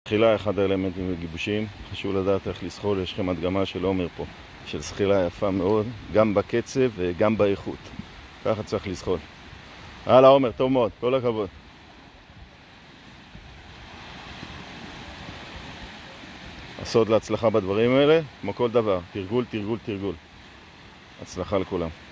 זחילה אחד האלמנטים בגיבושים, חשוב לדעת איך לזחול, יש לכם הדגמה של עומר פה, של זחילה יפה מאוד, גם בקצב וגם באיכות. ככה צריך לזחול. הלאה עומר, טוב מאוד, כל הכבוד. הסוד להצלחה בדברים האלה, כמו כל דבר, תרגול, תרגול, תרגול. הצלחה לכולם.